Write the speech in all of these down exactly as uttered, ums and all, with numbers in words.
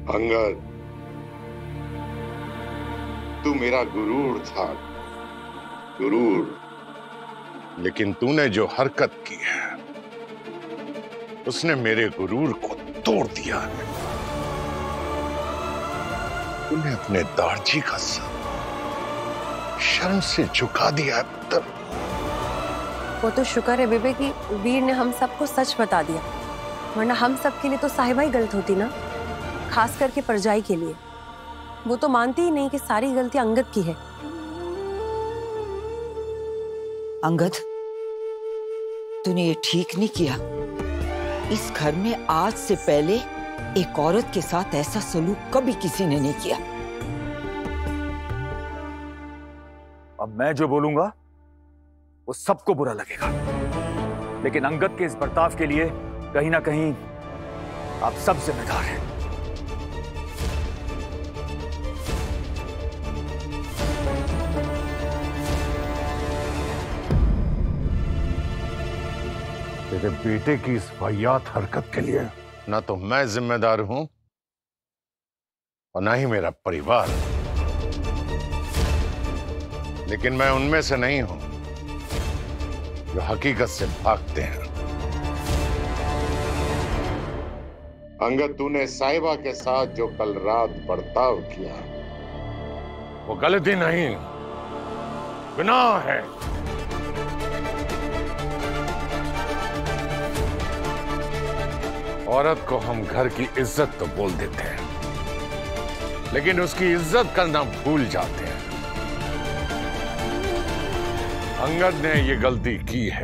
अंगद, तू मेरा गुरूर था, गुरूर। लेकिन तूने जो हरकत की है उसने मेरे गुरूर को तोड़ दिया है। तूने अपने दाढ़जी का सर शर्म से झुका दिया है पुत्र। वो तो शुक्र है बेबे कि वीर ने हम सबको सच बता दिया, वरना हम सब के लिए तो साहिबा ही गलत होती ना, खास करके परजाई के लिए। वो तो मानती ही नहीं कि सारी गलती अंगद की है। अंगद, तूने ये ठीक नहीं किया। इस घर में आज से पहले एक औरत के साथ ऐसा सलूक कभी किसी ने नहीं किया। अब मैं जो बोलूंगा वो सबको बुरा लगेगा, लेकिन अंगद के इस बर्ताव के लिए कहीं ना कहीं आप सब जिम्मेदार हैं। तेरे बेटे की इस वाहियात हरकत के लिए ना तो मैं जिम्मेदार हूं और ना ही मेरा परिवार, लेकिन मैं उनमें से नहीं हूं जो हकीकत से भागते हैं। अंगद, तूने साहिबा के साथ जो कल रात बर्ताव किया वो गलती नहीं, गुनाह है। औरत को हम घर की इज्जत तो बोल देते हैं, लेकिन उसकी इज्जत करना भूल जाते हैं। अंगद ने ये गलती की है,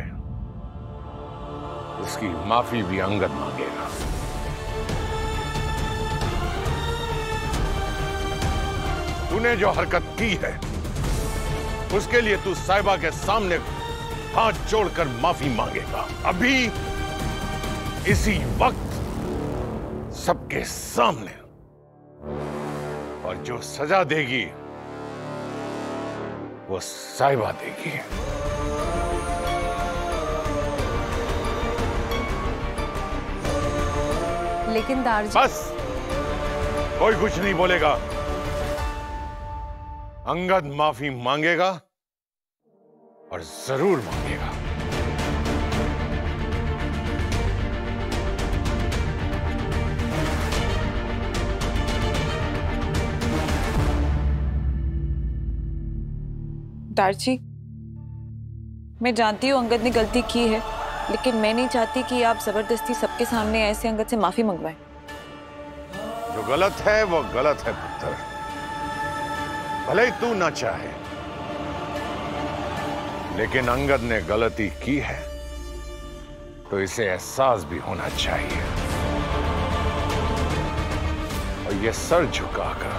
इसकी माफी भी अंगद मांगेगा। तूने जो हरकत की है उसके लिए तू साहिबा के सामने हाथ जोड़कर माफी मांगेगा, अभी इसी वक्त सबके सामने। और जो सजा देगी वो साहिबा देगी। लेकिन दारजी, बस, कोई कुछ नहीं बोलेगा। अंगद माफी मांगेगा और जरूर मांगेगा। दारजी, मैं जानती हूँ अंगद ने गलती की है, लेकिन मैं नहीं चाहती कि आप जबरदस्ती सबके सामने ऐसे अंगद से माफी मंगवाएं। जो गलत है वो गलत है पुत्र, भले ही तू ना चाहे, लेकिन अंगद ने गलती की है तो इसे एहसास भी होना चाहिए। और ये सर झुकाकर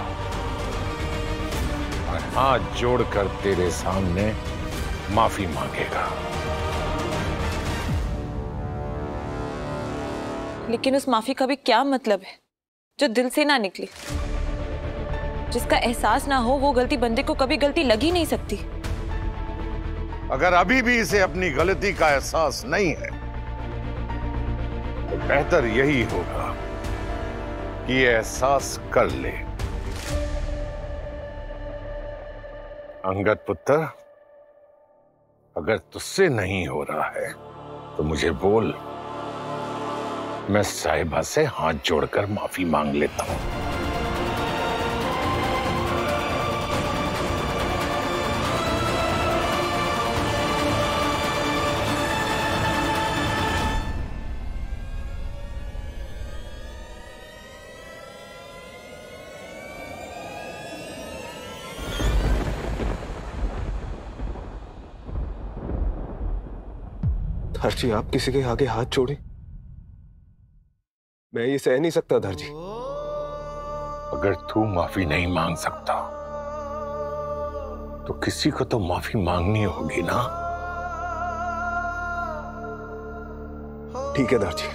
और हाथ जोड़कर तेरे सामने माफी मांगेगा। लेकिन उस माफी का भी क्या मतलब है जो दिल से ना निकले? जिसका एहसास ना हो वो गलती बंदे को कभी गलती लग ही नहीं सकती। अगर अभी भी इसे अपनी गलती का एहसास नहीं है तो बेहतर यही होगा कि ये एहसास कर ले। अंगद पुत्र, अगर तुझसे नहीं हो रहा है तो मुझे बोल, मैं साहिबा से हाथ जोड़कर माफी मांग लेता हूं। धरजी, आप किसी के आगे हाथ जोड़े, मैं ये सह नहीं सकता धरजी। अगर तू माफी नहीं मांग सकता तो किसी को तो माफी मांगनी होगी ना। ठीक है धरजी,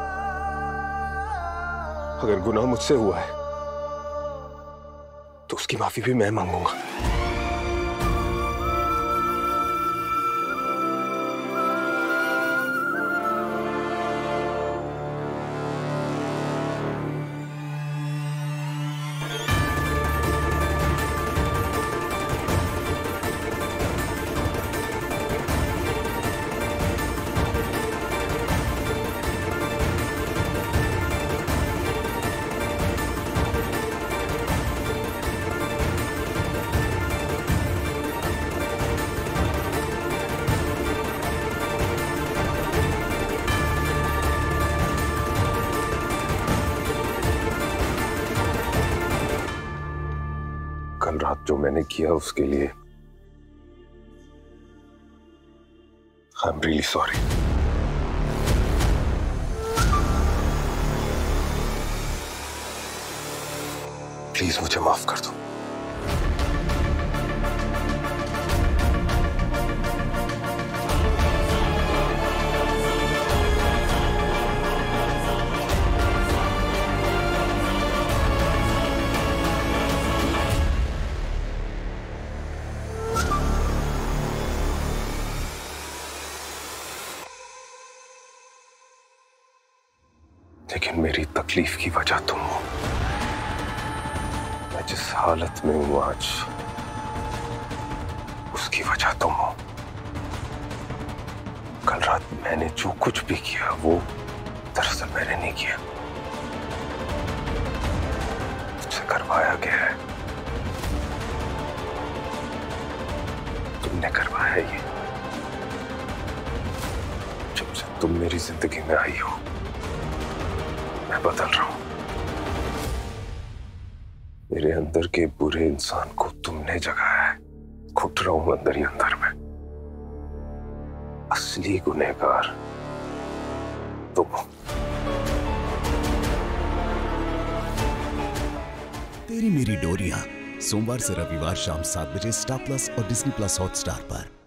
अगर गुनाह मुझसे हुआ है तो उसकी माफी भी मैं मांगूंगा। कल रात जो मैंने किया उसके लिए I am really sorry. Please मुझे माफ कर दो। लेकिन मेरी तकलीफ की वजह तुम हो। मैं जिस हालत में हूं आज उसकी वजह तुम हो। कल रात मैंने जो कुछ भी किया वो दरअसल मैंने नहीं किया, मुझसे करवाया गया है। तुमने करवाया ये। जब से तुम मेरी जिंदगी में आई हो मैं बदल रहा हूं। मेरे अंदर के बुरे इंसान को तुमने जगाया है। घुट रहा हूं अंदर ही अंदर में। असली गुनहगार तुम हो। तेरी मेरी डोरियां सोमवार से रविवार शाम सात बजे स्टार प्लस और डिज्नी प्लस हॉटस्टार पर।